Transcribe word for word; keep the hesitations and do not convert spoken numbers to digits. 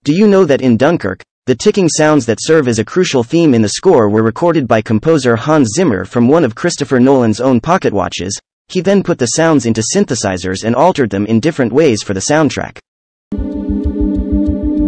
Do you know that in Dunkirk, the ticking sounds that serve as a crucial theme in the score were recorded by composer Hans Zimmer from one of Christopher Nolan's own pocket watches? He then put the sounds into synthesizers and altered them in different ways for the soundtrack.